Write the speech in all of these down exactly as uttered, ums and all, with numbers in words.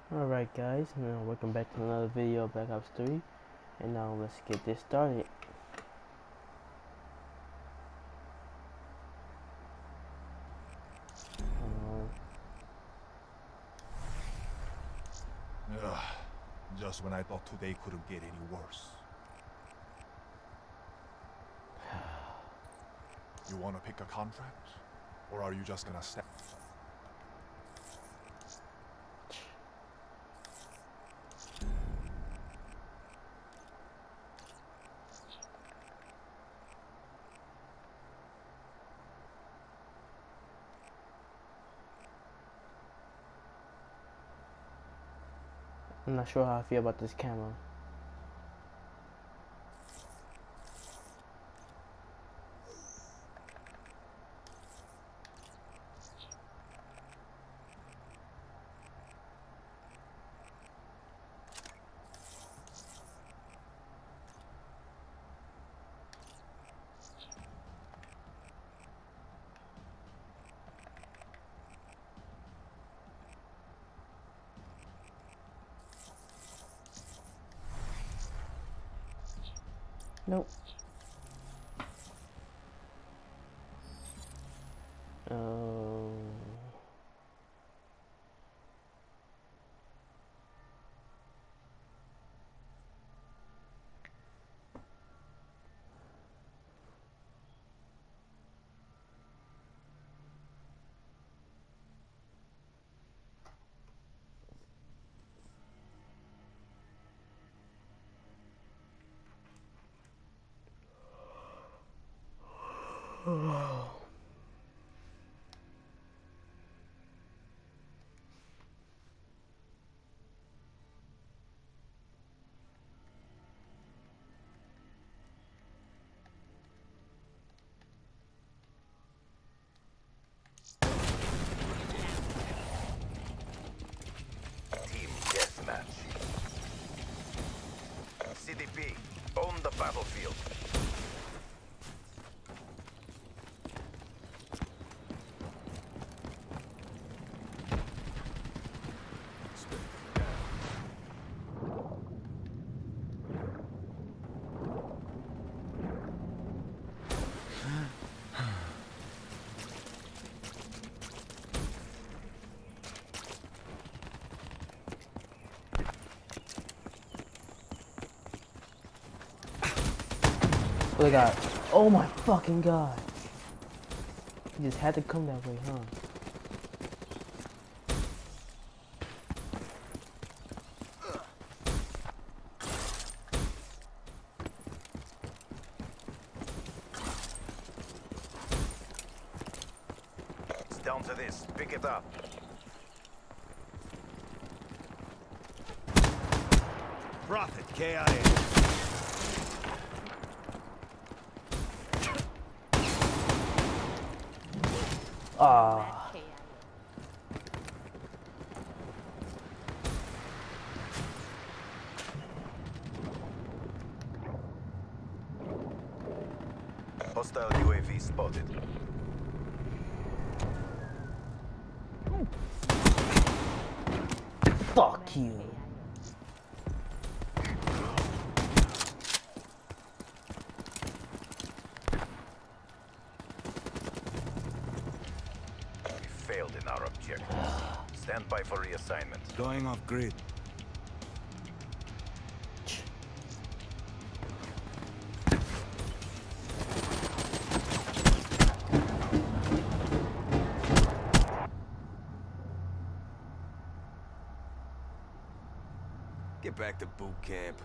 Alright guys, now welcome back to another video of Black Ops three, and now let's get this started. Um, Ugh, just when I thought today couldn't get any worse. You want to pick a contract? Or are you just gonna step? I'm not sure how I feel about this camera. Nope. Um, Team deathmatch. C D P, own the battlefield. what I got? Oh my fucking god! You just had to come that way, huh? It's down to this. Pick it up. Prophet K I A. Ah. Hostile U A V spotted. Fuck you. We failed in our objective. Stand by for reassignment. Going off grid. Get back to boot camp.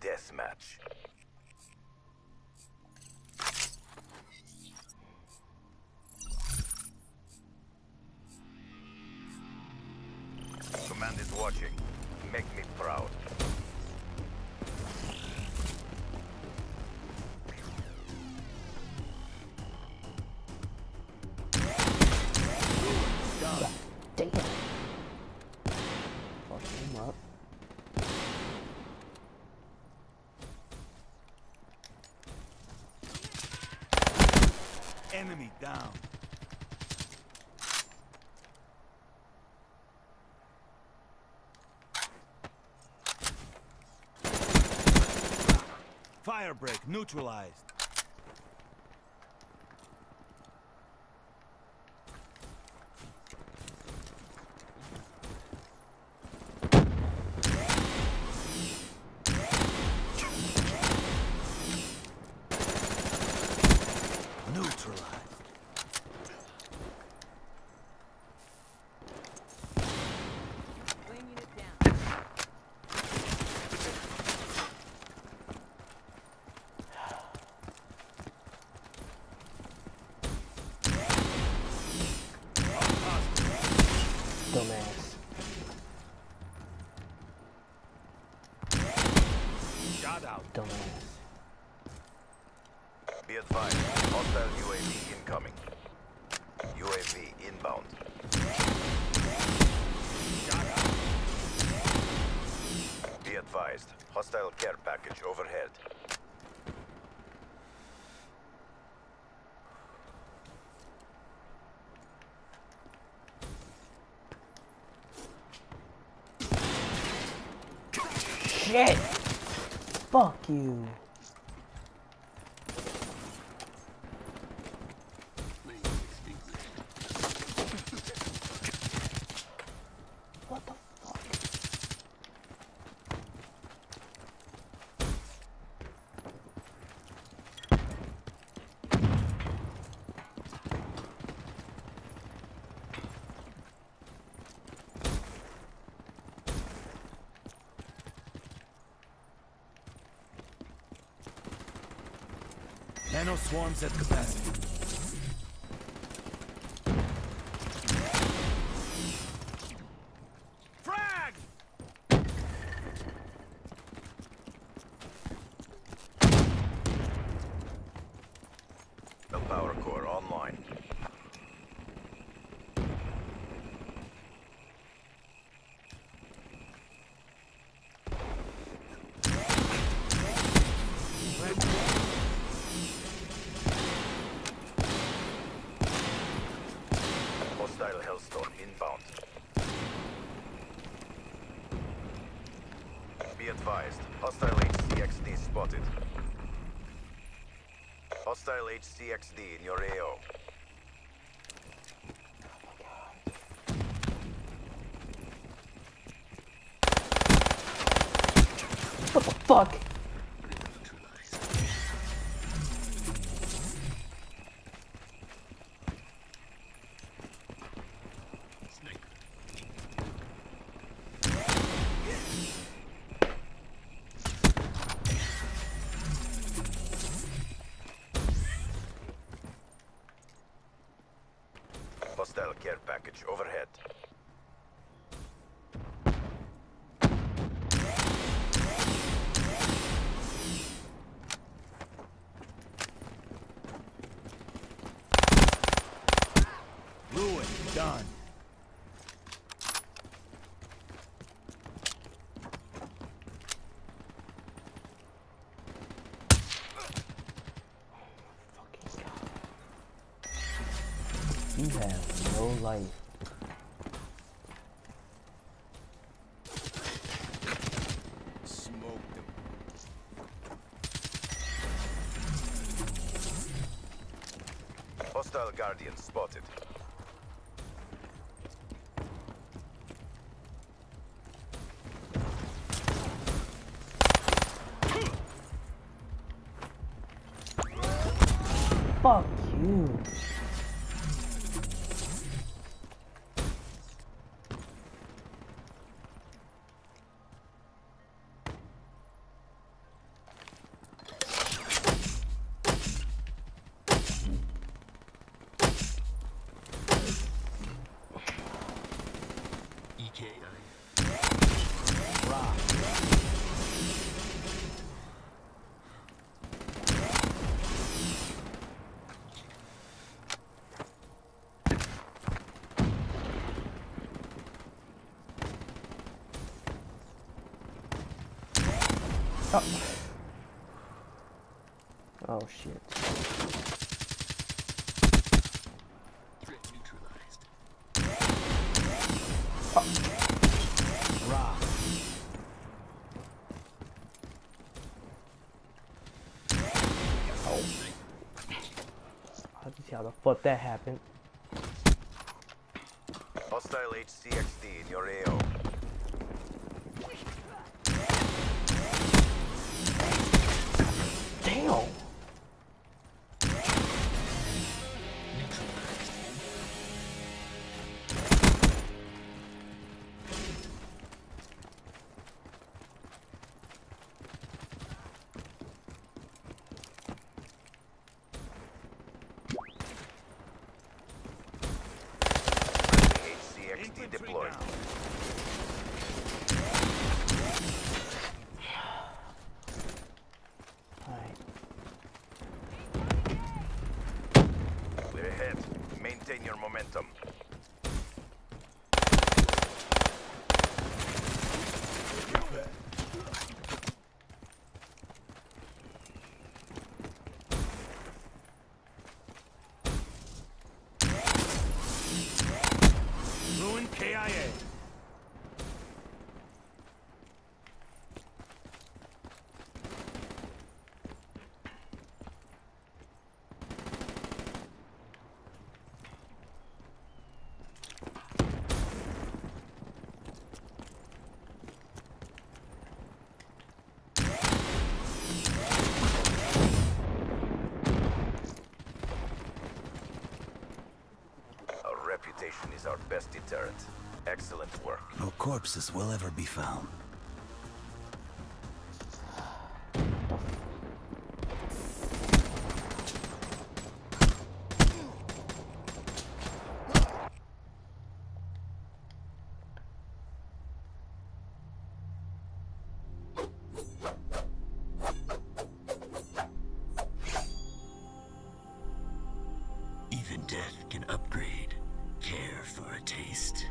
deathmatch. Command is watching. Make me proud. Damn. Fuck him up. Enemy down. Firebreak neutralized. Neutralized. Bringing it down. Dumbass. Shot out. Dumbass. Be advised, hostile U A V incoming. U A V inbound. Shot out. Be advised, hostile care package overhead. Shit! Fuck you. What the fuck? Nano swarms at capacity. Frag! The power core online. Hostile Hellstorm inbound. Be advised, hostile H C X D spotted. Hostile H C X D in your A O. What the fuck? Hostile care package overhead. Ruin done. Fucking god. You have no life. Smoked him. Hostile Guardian spotted. Fuck you. Rock. Oh. Oh shit. Rock. Oh. How the how the fuck that happened? Hostile H C X D in your A O. Damn. H C X D Infantry deployed. down. Alright. We're ahead. Maintain your momentum. Ruin K I A. Our reputation is our best deterrent. Excellent work. No corpses will ever be found. Even death can upgrade. Care for a taste?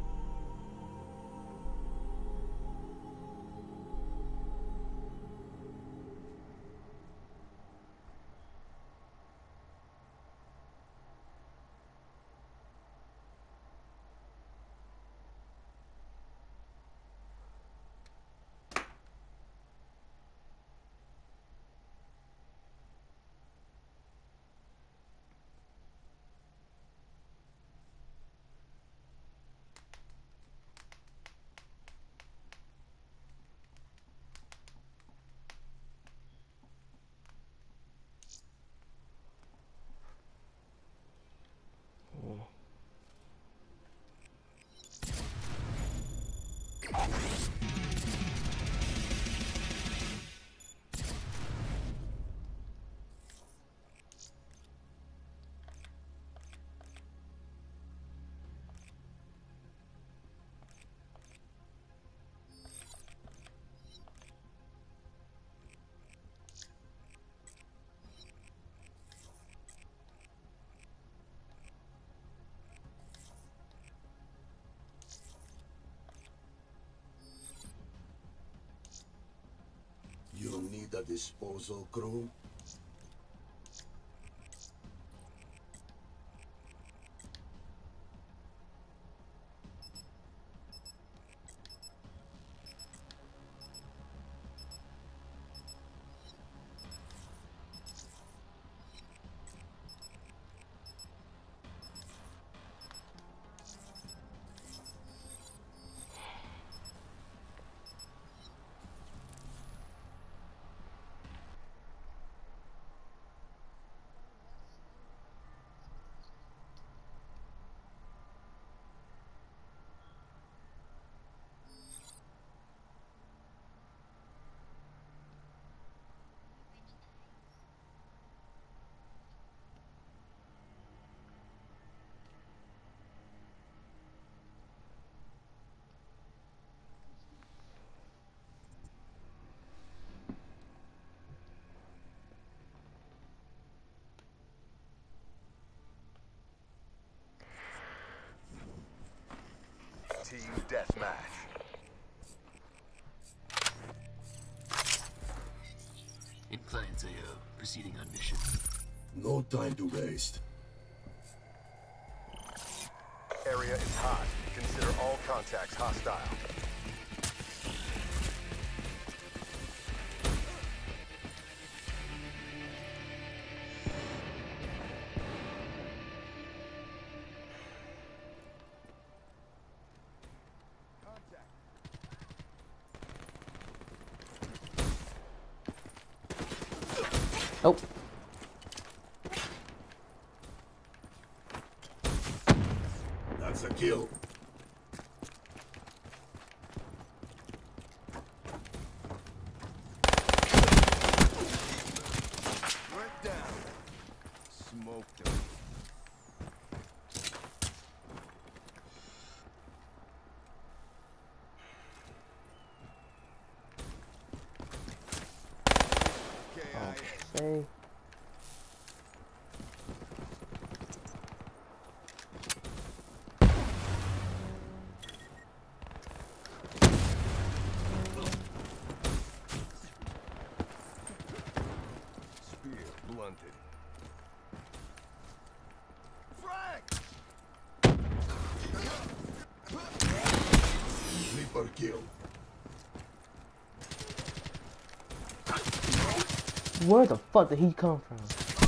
You need a disposal crew? deathmatch. Incline Zeo, proceeding on mission. No time to waste. Area is hot. Consider all contacts hostile. Oh. That's a kill. Went down. Smoked him. Say. Spear blunted. Frag! Sleeper kill. Where the fuck did he come from?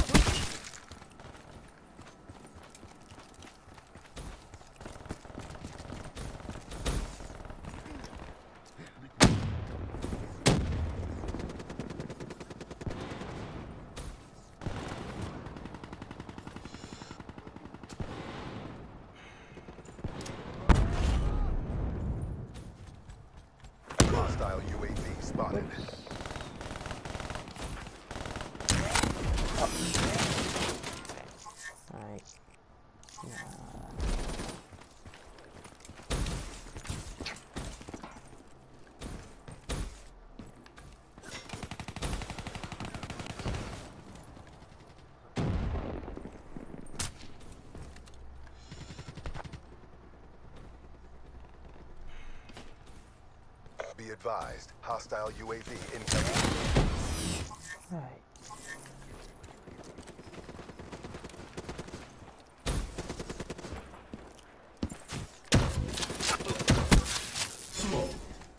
Hostile U A V spotted. Alright. Be advised, hostile U A V incoming. Alright. Smoke.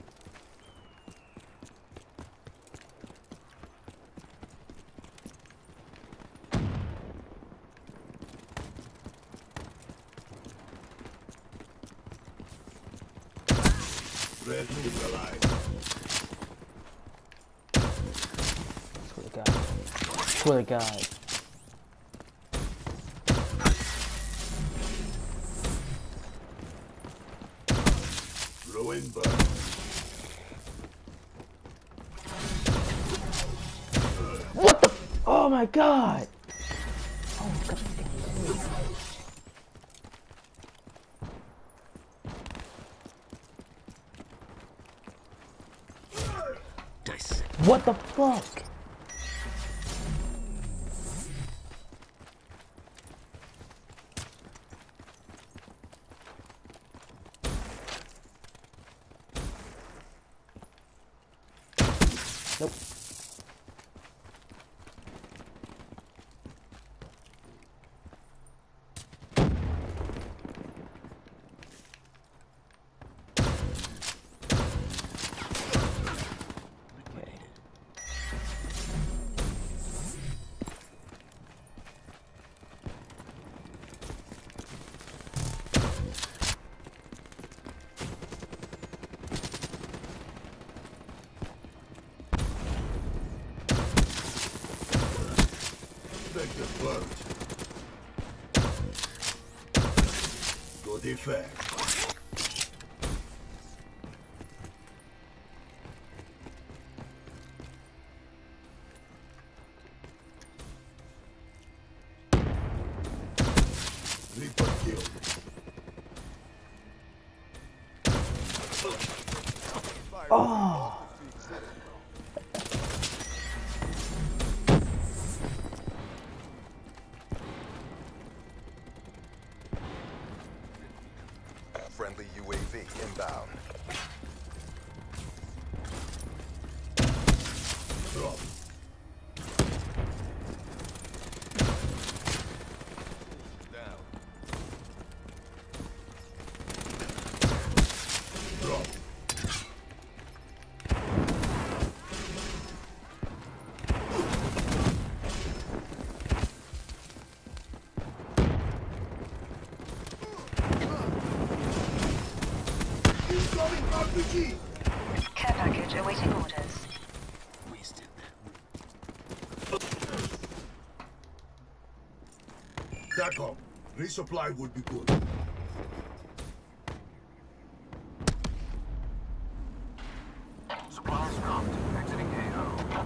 Red neutralized. Swear to God. Swear to God. Ruin burn. What the? Oh my God. Oh my God. Dice. What the fuck? Nope. Vector burnt. Good effect. Reaper kill. Oh. Friendly U A V inbound. the key. Care package awaiting orders. Wasted that. TACOM, resupply would be good. Supplies dropped. Exiting A O.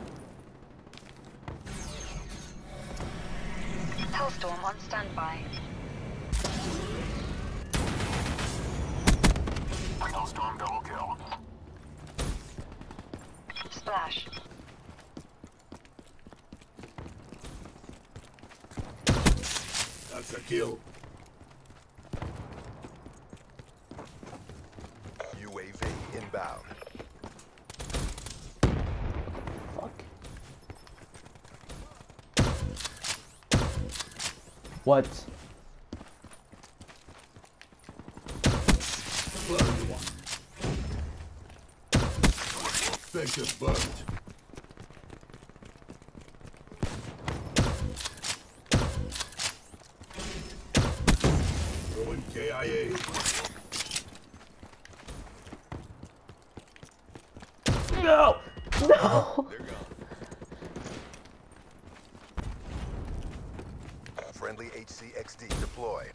Hellstorm on standby. Hellstorm double kill. Splash. That's a kill. U A V inbound. Fuck. What? Burned one. Vector burned. Throwing K I A. No! No! They're gone. Friendly H C X D deployed.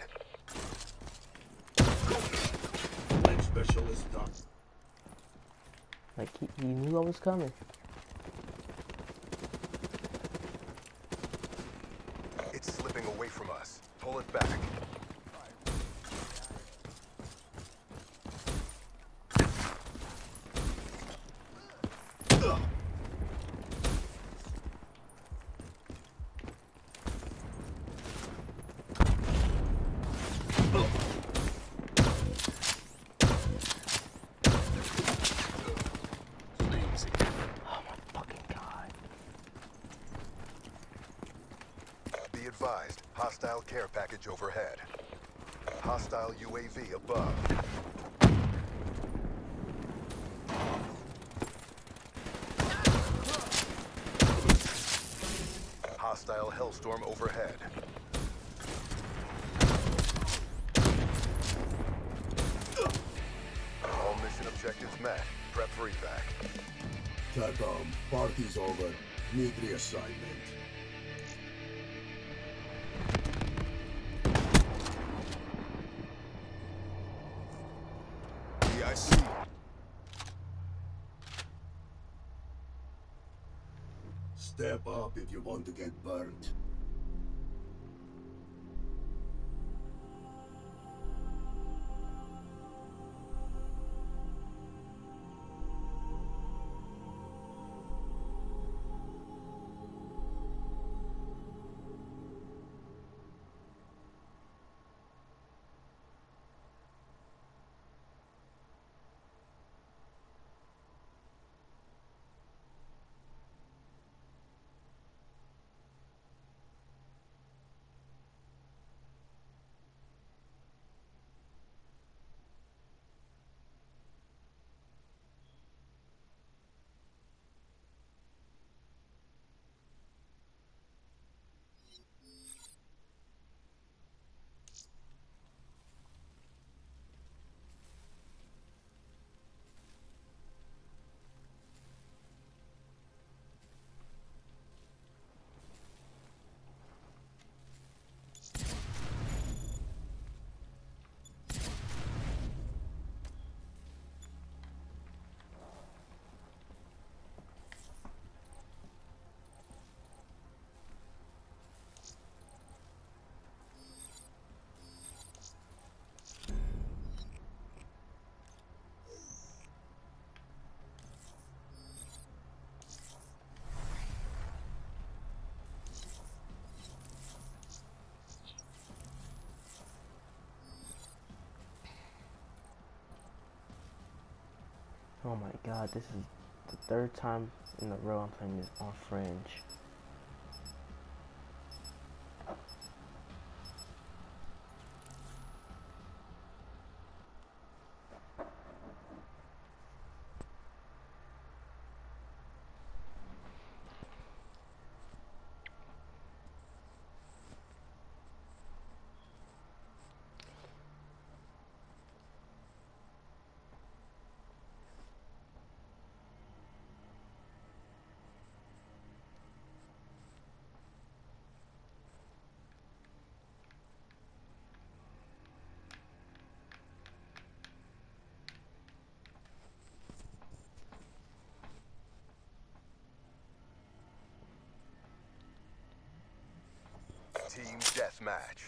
Flank specialist done. Like, he, he knew I was coming. It's slipping away from us. Pull it back. Flames again. Oh my fucking god. Be advised, hostile care package overhead. Hostile U A V above. Hostile Hellstorm overhead. All mission objectives met. Prep for evac. TACOM, party's over. Need reassignment. D I C. Step up if you want to get burnt. Oh my god, this is the third time in a row I'm playing this on Fringe. match.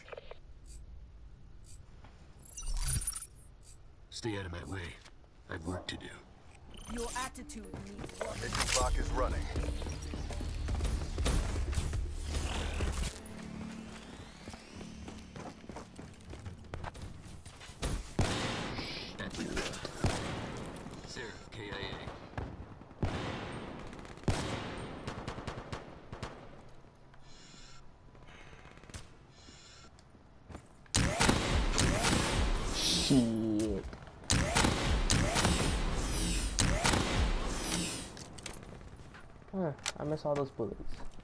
Stay out of my way. I've work to do. Your attitude needs work. Mission clock is running. Seraph, K I A. Shit. Huh, I miss all those bullets.